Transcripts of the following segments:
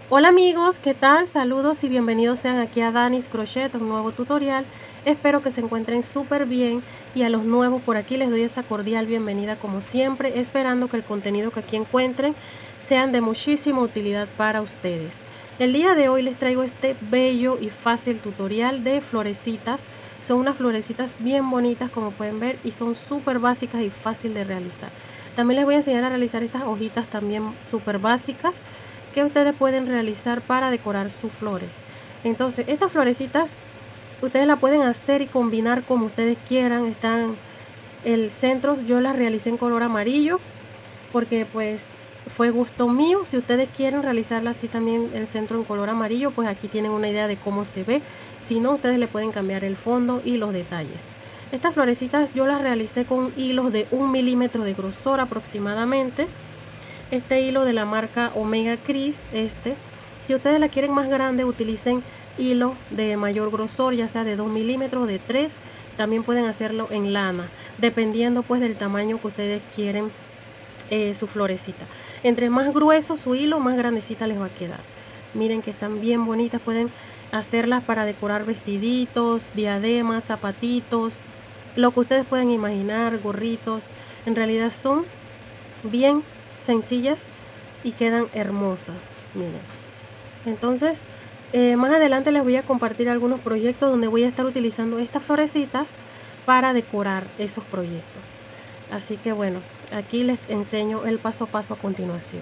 Hola amigos, ¿qué tal? Saludos y bienvenidos sean aquí a Danis Crochet, un nuevo tutorial. Espero que se encuentren súper bien y a los nuevos por aquí les doy esa cordial bienvenida como siempre, esperando que el contenido que aquí encuentren sean de muchísima utilidad para ustedes. El día de hoy les traigo este bello y fácil tutorial de florecitas. Son unas florecitas bien bonitas como pueden ver y son súper básicas y fácil de realizar. También les voy a enseñar a realizar estas hojitas también súper básicas que ustedes pueden realizar para decorar sus flores. Entonces estas florecitas ustedes la pueden hacer y combinar como ustedes quieran. Están el centro, yo las realicé en color amarillo porque pues fue gusto mío. Si ustedes quieren realizarla así también el centro en color amarillo, pues aquí tienen una idea de cómo se ve. Si no, ustedes le pueden cambiar el fondo y los detalles. Estas florecitas yo las realicé con hilos de 1 milímetro de grosor aproximadamente. Este hilo de la marca Omega Cris. Si ustedes la quieren más grande, utilicen hilo de mayor grosor, ya sea de 2 milímetros o de 3. También pueden hacerlo en lana, dependiendo pues del tamaño que ustedes quieren su florecita. Entre más grueso su hilo, más grandecita les va a quedar. Miren que están bien bonitas. Pueden hacerlas para decorar vestiditos, diademas, zapatitos, lo que ustedes pueden imaginar, gorritos. En realidad son bien sencillas y quedan hermosas. Miren, entonces más adelante les voy a compartir algunos proyectos donde voy a estar utilizando estas florecitas para decorar esos proyectos. Así que bueno, aquí les enseño el paso a paso a continuación.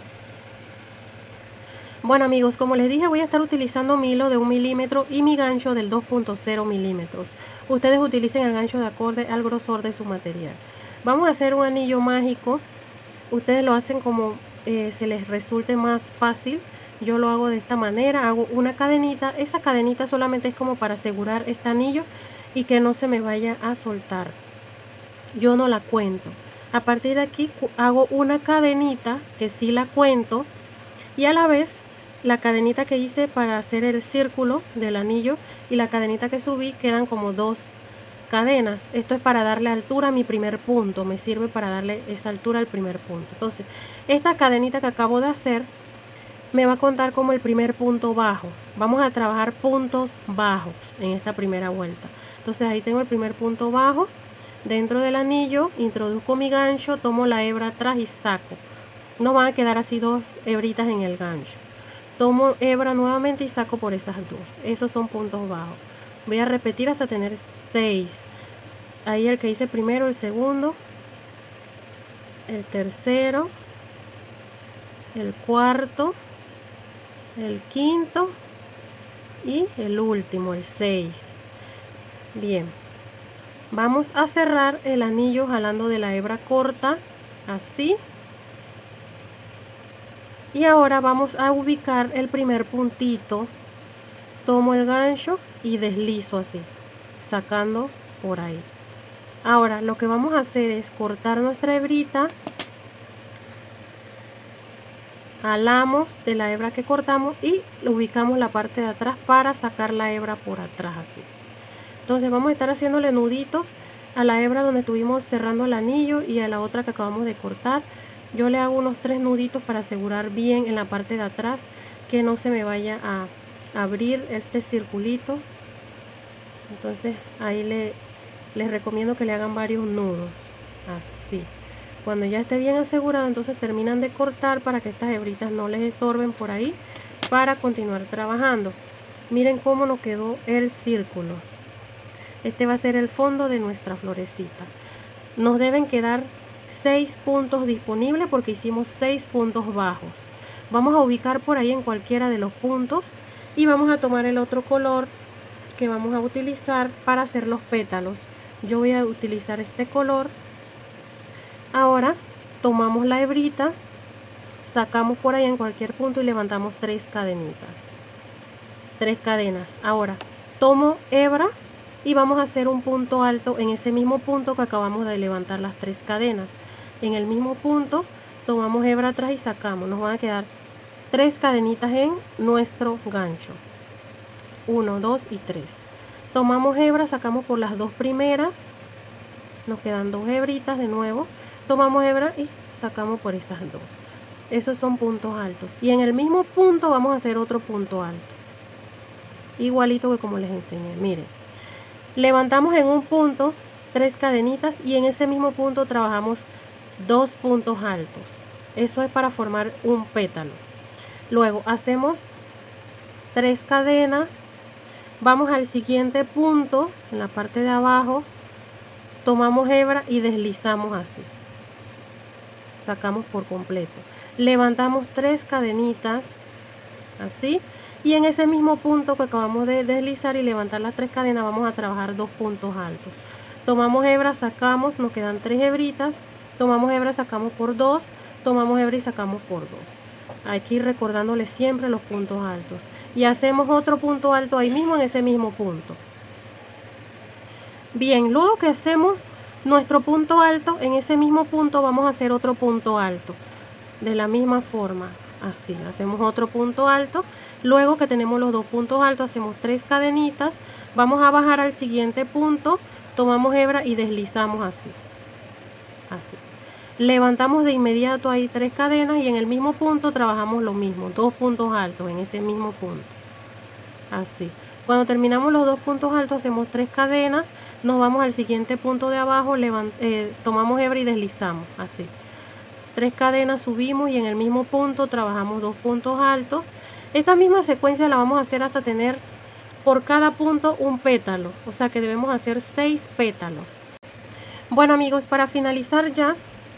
Bueno amigos, como les dije, voy a estar utilizando mi hilo de 1 milímetro y mi gancho del 2.0 milímetros. Ustedes utilicen el gancho de acorde al grosor de su material. Vamos a hacer un anillo mágico. Ustedes lo hacen como se les resulte más fácil. Yo lo hago de esta manera, hago una cadenita. Esa cadenita solamente es como para asegurar este anillo y que no se me vaya a soltar. Yo no la cuento. A partir de aquí hago una cadenita que sí la cuento, y a la vez la cadenita que hice para hacer el círculo del anillo y la cadenita que subí quedan como dos cadenas. Esto es para darle altura a mi primer punto, me sirve para darle esa altura al primer punto. Entonces esta cadenita que acabo de hacer me va a contar como el primer punto bajo. Vamos a trabajar puntos bajos en esta primera vuelta. Entonces ahí tengo el primer punto bajo. Dentro del anillo introduzco mi gancho, tomo la hebra atrás y saco. No van a quedar así dos hebritas en el gancho. Tomo hebra nuevamente y saco por esas dos. Esos son puntos bajos. Voy a repetir hasta tener 6. Ahí el que hice primero, el segundo, el tercero, el cuarto, el quinto y el último, el 6. Bien, vamos a cerrar el anillo jalando de la hebra corta, así. Y ahora vamos a ubicar el primer puntito. Tomo el gancho y deslizo así, sacando por ahí. Ahora lo que vamos a hacer es cortar nuestra hebrita. Jalamos de la hebra que cortamos y ubicamos la parte de atrás para sacar la hebra por atrás así. Entonces vamos a estar haciéndole nuditos a la hebra donde estuvimos cerrando el anillo y a la otra que acabamos de cortar. Yo le hago unos 3 nuditos para asegurar bien en la parte de atrás que no se me vaya a abrir este circulito. Entonces ahí les recomiendo que le hagan varios nudos así. Cuando ya esté bien asegurado, entonces terminan de cortar para que estas hebritas no les estorben por ahí para continuar trabajando. Miren cómo nos quedó el círculo. Este va a ser el fondo de nuestra florecita. Nos deben quedar 6 puntos disponibles porque hicimos 6 puntos bajos. Vamos a ubicar por ahí en cualquiera de los puntos y vamos a tomar el otro color que vamos a utilizar para hacer los pétalos. Yo voy a utilizar este color. Ahora tomamos la hebrita, sacamos por ahí en cualquier punto y levantamos 3 cadenitas. 3 cadenas. Ahora tomo hebra y vamos a hacer un punto alto en ese mismo punto que acabamos de levantar las 3 cadenas. En el mismo punto tomamos hebra atrás y sacamos. Nos van a quedar 3 cadenitas en nuestro gancho. 1, 2 y 3. Tomamos hebra, sacamos por las 2 primeras. Nos quedan 2 hebritas de nuevo. Tomamos hebra y sacamos por esas 2. Esos son puntos altos. Y en el mismo punto vamos a hacer otro punto alto. Igualito que como les enseñé. Miren. Levantamos en un punto 3 cadenitas y en ese mismo punto trabajamos 2 puntos altos. Eso es para formar un pétalo. Luego hacemos 3 cadenas. Vamos al siguiente punto, en la parte de abajo. Tomamos hebra y deslizamos así. Sacamos por completo. Levantamos 3 cadenitas. Así. Y en ese mismo punto que acabamos de deslizar y levantar las 3 cadenas, vamos a trabajar 2 puntos altos. Tomamos hebra, sacamos, nos quedan 3 hebritas. Tomamos hebra, sacamos por 2. Tomamos hebra y sacamos por 2. Hay que ir recordándole siempre los puntos altos. Y hacemos otro punto alto ahí mismo en ese mismo punto. Bien, luego que hacemos nuestro punto alto, en ese mismo punto vamos a hacer otro punto alto. De la misma forma, así, hacemos otro punto alto. Luego que tenemos los 2 puntos altos, hacemos 3 cadenitas. Vamos a bajar al siguiente punto, tomamos hebra y deslizamos así. Así. Levantamos de inmediato ahí 3 cadenas y en el mismo punto trabajamos lo mismo, 2 puntos altos en ese mismo punto. Así. Cuando terminamos los 2 puntos altos, hacemos 3 cadenas, nos vamos al siguiente punto de abajo, tomamos hebra y deslizamos así. 3 cadenas, subimos y en el mismo punto trabajamos 2 puntos altos. Esta misma secuencia la vamos a hacer hasta tener por cada punto un pétalo, o sea que debemos hacer 6 pétalos. Bueno amigos, para finalizar ya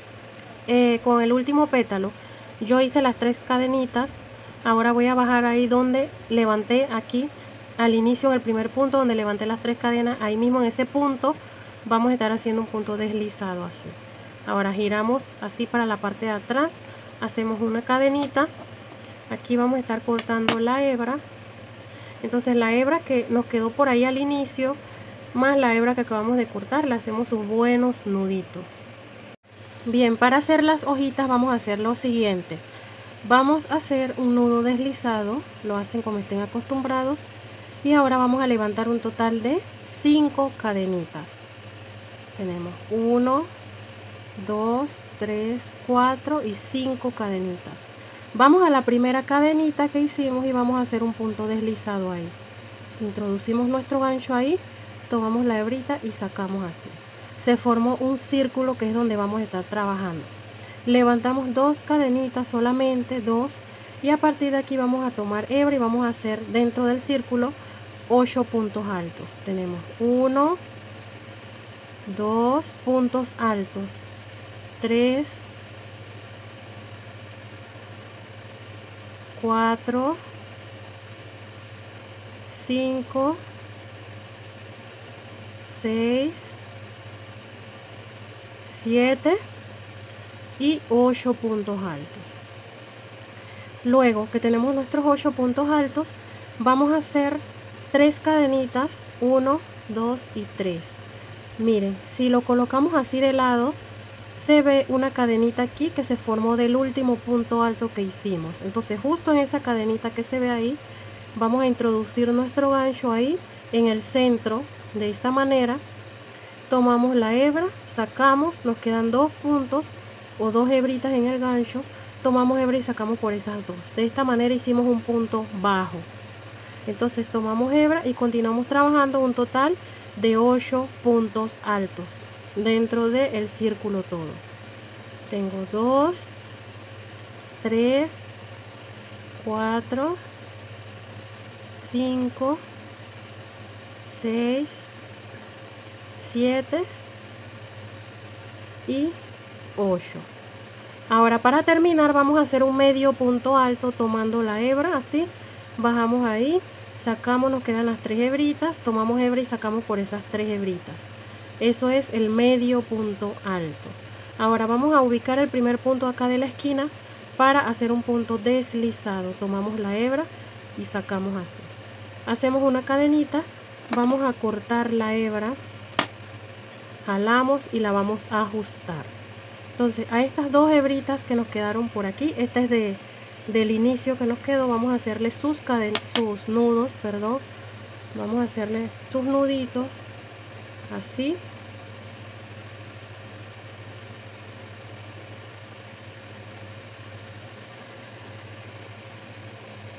con el último pétalo, yo hice las 3 cadenitas. Ahora voy a bajar ahí donde levanté, aquí al inicio en el primer punto donde levanté las 3 cadenas, ahí mismo en ese punto vamos a estar haciendo un punto deslizado así. Ahora giramos así para la parte de atrás, hacemos una cadenita. Aquí vamos a estar cortando la hebra. Entonces la hebra que nos quedó por ahí al inicio, más la hebra que acabamos de cortar, le hacemos sus buenos nuditos. Bien, para hacer las hojitas vamos a hacer lo siguiente. Vamos a hacer un nudo deslizado, lo hacen como estén acostumbrados. Y ahora vamos a levantar un total de 5 cadenitas. Tenemos 1, 2, 3, 4 y 5 cadenitas. Vamos a la primera cadenita que hicimos y vamos a hacer un punto deslizado ahí. Introducimos nuestro gancho ahí, tomamos la hebrita y sacamos así. Se formó un círculo que es donde vamos a estar trabajando. Levantamos 2 cadenitas solamente, 2, y a partir de aquí vamos a tomar hebra y vamos a hacer dentro del círculo 8 puntos altos. Tenemos 1, 2 puntos altos, 3, 4, 5, 6, 7 y 8 puntos altos. Luego que tenemos nuestros 8 puntos altos, vamos a hacer 3 cadenitas, 1, 2 y 3. Miren, si lo colocamos así de lado, se ve una cadenita aquí que se formó del último punto alto que hicimos. Entonces justo en esa cadenita que se ve ahí, vamos a introducir nuestro gancho ahí en el centro de esta manera. Tomamos la hebra, sacamos, nos quedan 2 puntos o 2 hebritas en el gancho. Tomamos hebra y sacamos por esas 2. De esta manera hicimos un punto bajo. Entonces tomamos hebra y continuamos trabajando un total de 8 puntos altos dentro del círculo todo. Tengo 2, 3, 4, 5, 6, 7 y 8. Ahora para terminar vamos a hacer un medio punto alto tomando la hebra así, bajamos ahí, sacamos, nos quedan las 3 hebritas, tomamos hebra y sacamos por esas 3 hebritas. Eso es el medio punto alto. Ahora vamos a ubicar el primer punto acá de la esquina para hacer un punto deslizado. Tomamos la hebra y sacamos así. Hacemos una cadenita, vamos a cortar la hebra, jalamos y la vamos a ajustar. Entonces a estas 2 hebritas que nos quedaron por aquí, esta es del inicio que nos quedó, vamos a hacerle sus nudos, perdón. Vamos a hacerle sus nuditos así.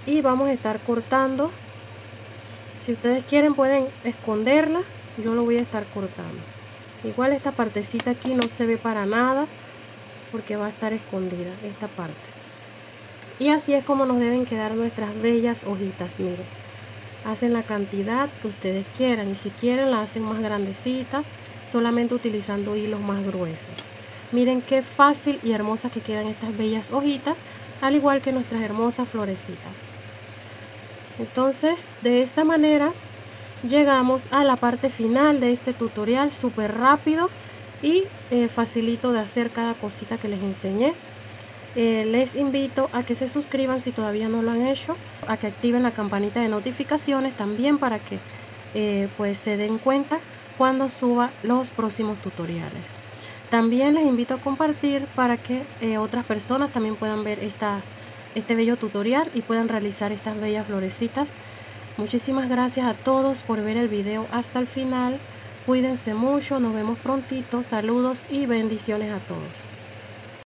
y vamos a estar cortando. Si ustedes quieren pueden esconderla, yo lo voy a estar cortando. Igual esta partecita aquí no se ve para nada porque va a estar escondida esta parte. Y así es como nos deben quedar nuestras bellas hojitas. Miren, hacen la cantidad que ustedes quieran y si quieren la hacen más grandecita, solamente utilizando hilos más gruesos. Miren qué fácil y hermosa que quedan estas bellas hojitas, al igual que nuestras hermosas florecitas. Entonces, de esta manera llegamos a la parte final de este tutorial, súper rápido y facilito de hacer cada cosita que les enseñé. Les invito a que se suscriban si todavía no lo han hecho, a que activen la campanita de notificaciones también para que pues se den cuenta cuando suba los próximos tutoriales. También les invito a compartir para que otras personas también puedan ver este bello tutorial y puedan realizar estas bellas florecitas. Muchísimas gracias a todos por ver el video hasta el final. Cuídense mucho, nos vemos prontito. Saludos y bendiciones a todos.